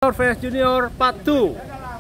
vs Junior Part 2.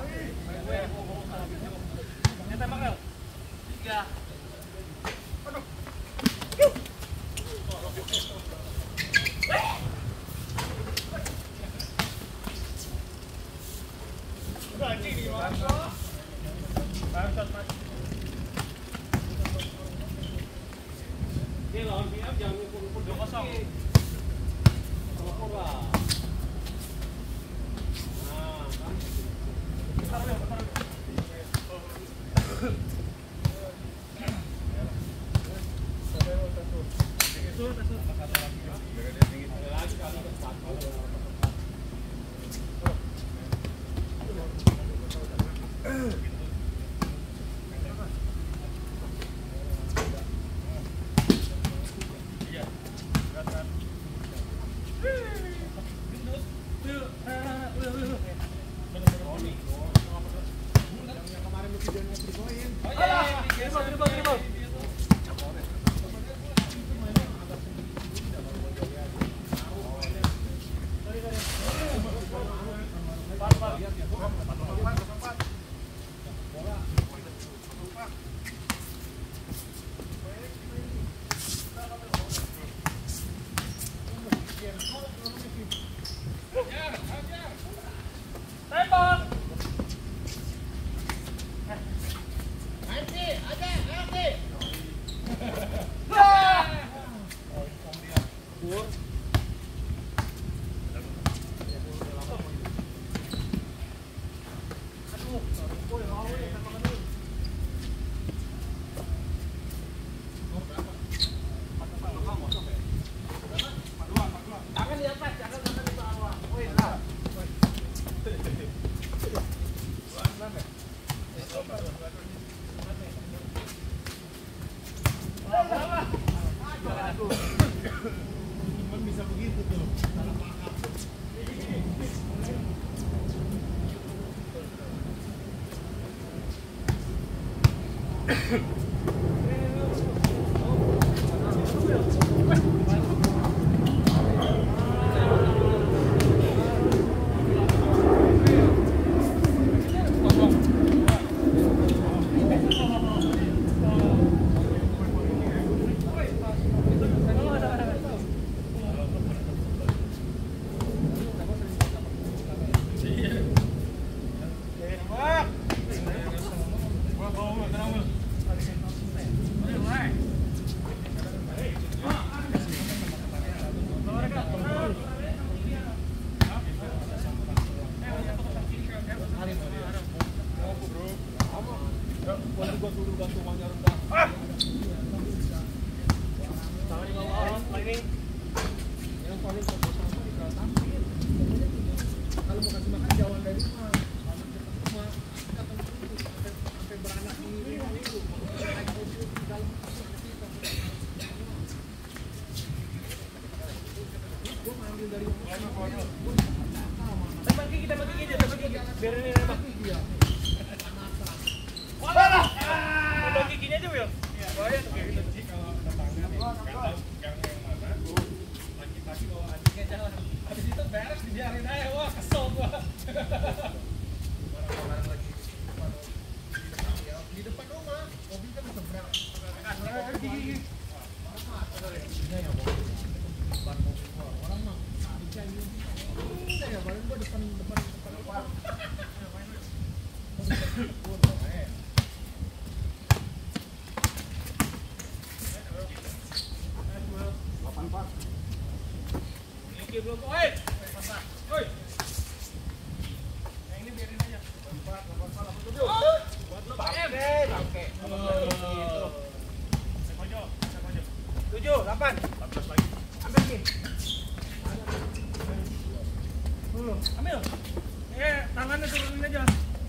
Ambil. Tangannya turunin aja.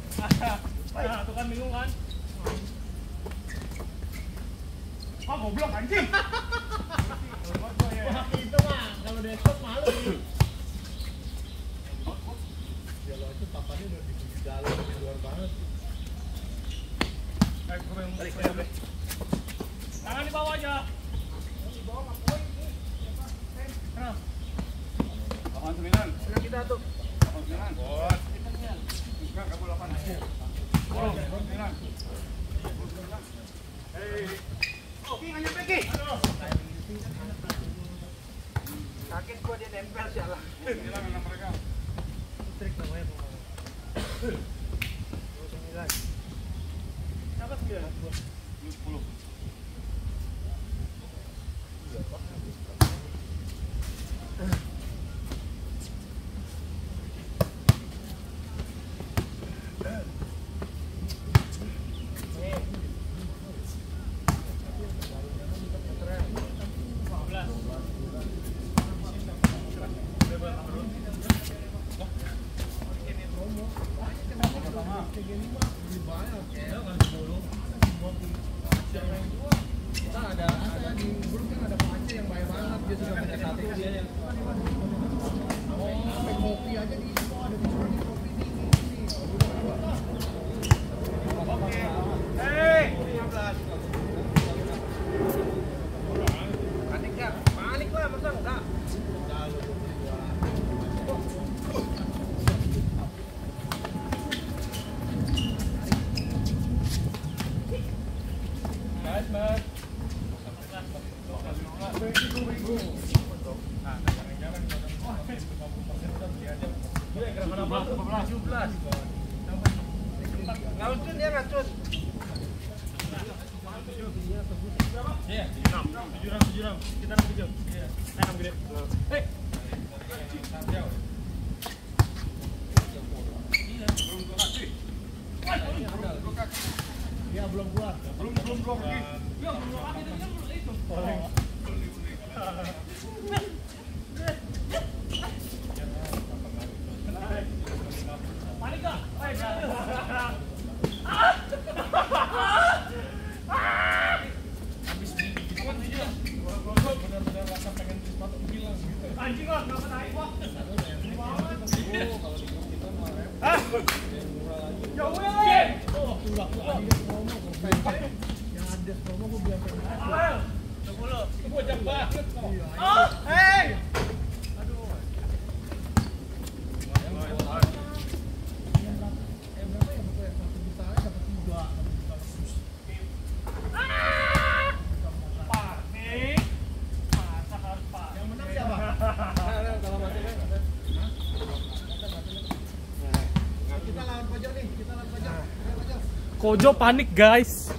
Nah, tuh kan bingung kan? Ah, goblok anjing. Wah, itu mah kalau desktop malu nih. Ya lo itu papannya udah di dalam di luar banget. Balik. Tangan di bawah aja. Di bawah apa ini? Kenapa? Lawan 9. Kita tuh. Kaget gua dia nempel sialah. Trik namanya. Siapa 9? 10. Kita ada di grup kan ada Pak Aceh yang baik banget, dia sudah pakai sate dia yang sampai kopi aja di situ ada di sini kopi ini. Hei, 15. Panik ya? Panik lah, masa enggak? Ngawusin dia ngacus. Iya, 7 kita 7. Iya. 6 gede. Hei. Dia belum keluar. Belum lagi. Ya, belum lagi itu. Panik enggak? Habis gitu benar-benar rasa pengen sepatu hilang gitu. Anjing lah, kenapa naik wah? Kalau di grup kita mah Jauh ya. oh, udah Adidas promo yang Adidas promo gue bilang pengen. 10. Itu bocah banget kok. Oh, Hei. aduh. Berapa Berapa ya pokoknya 1 juta aja dapat 3. Panik. Masa harus panik. Yang menang siapa? Kalau masih Kita lawan Fajar nih, kita lawan Fajar. Kojo panik guys.